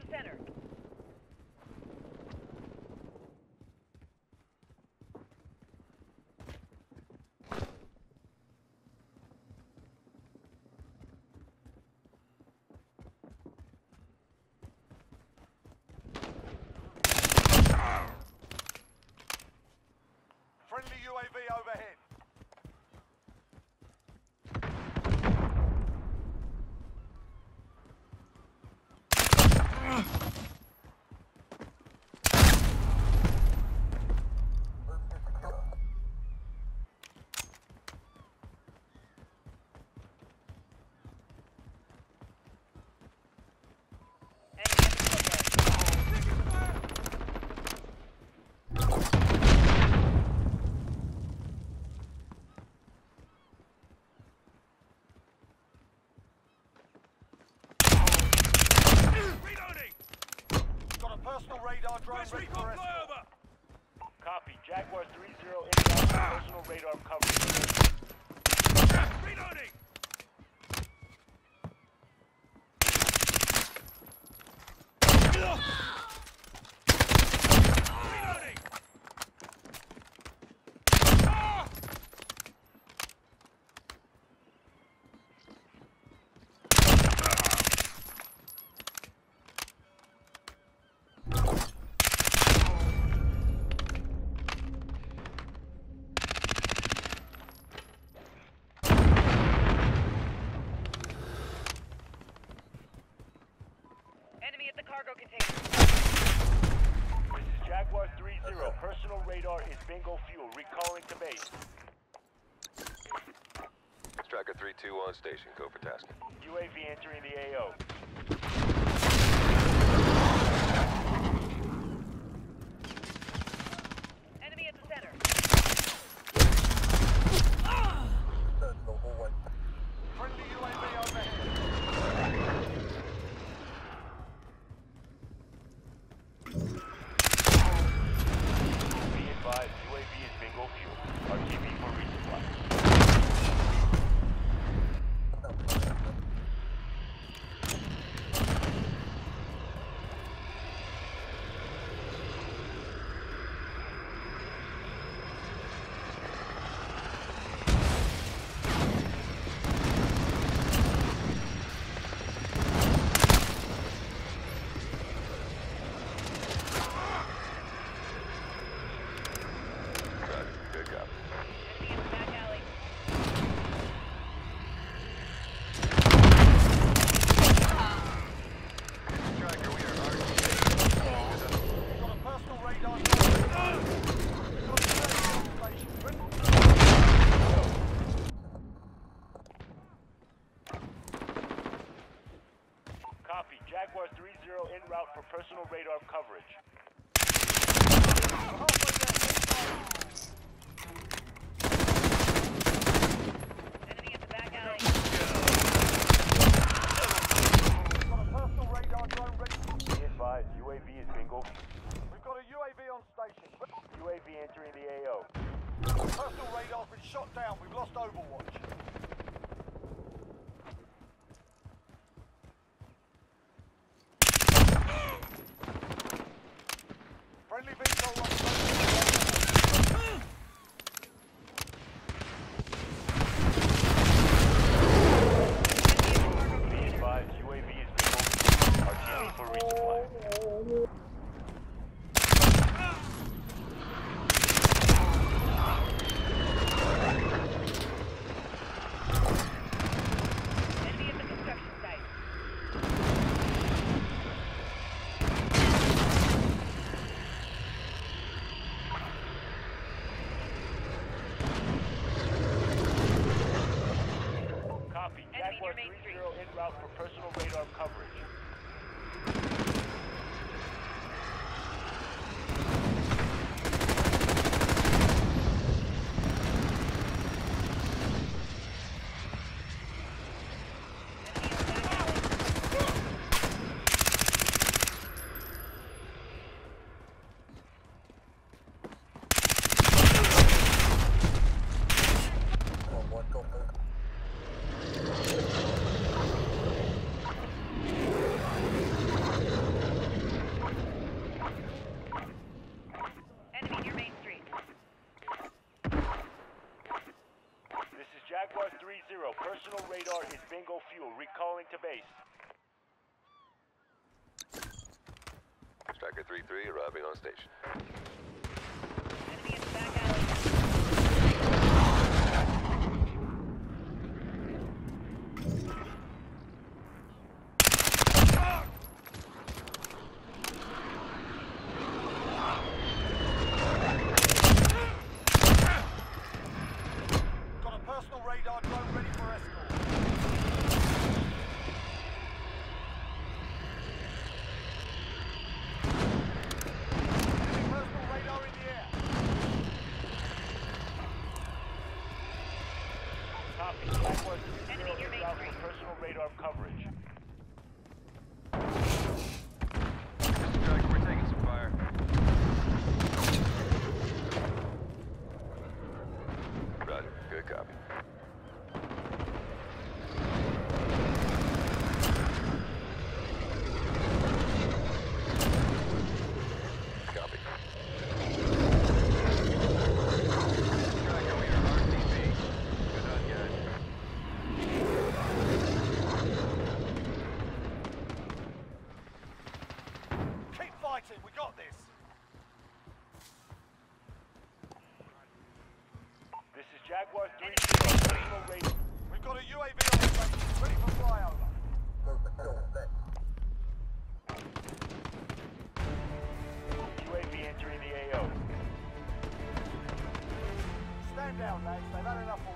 center. Friendly UAV overhead. Personal radar drone ready for escort. Copy. Jaguar 3-0 inbound personal radar coverage. Reloading! Enemy at the cargo container. This is Jaguar 3-0. Personal radar is bingo fuel. Recalling to base. Striker 3-2 on station. Go for tasking. UAV entering the AO. Enemy at the center. Friendly UAV overhead. Be advised, UAV is bingo fuel. RTB for resupply. Good copy. Enemy in the back alley. Striker, we are Got a personal radar drone. Got a station. Copy. Jaguar 3-0 en route for personal radar coverage. Halfway there. Enemy at the back alley. Got a personal radar drone ready. Be advised, UAV is bingo fuel. We've got a UAV on station. UAV entering the AO. Personal radar's been shot down. We've lost Overwatch. Friendly VTOL on station. Be advised, UAV is bingo fuel. RTB for resupply. radar is bingo fuel. Recalling to base. Striker 3-3 arriving on station. Enemy in the back alley. Got a personal radar drone ready for escort. Enemy personal radar in the air. Copy. Jaguar 3-0 Enemy near is out Main for personal radar coverage. Striker, we're taking some fire. Roger. Good copy. Copy. Striker, we are RTB. Good on, guys. Keep fighting, we got this. This is Jaguar 3-0. Personal radar. We've got a UAV on station, ready for flyover. UAV entering the AO. Stand down, lads. They've had enough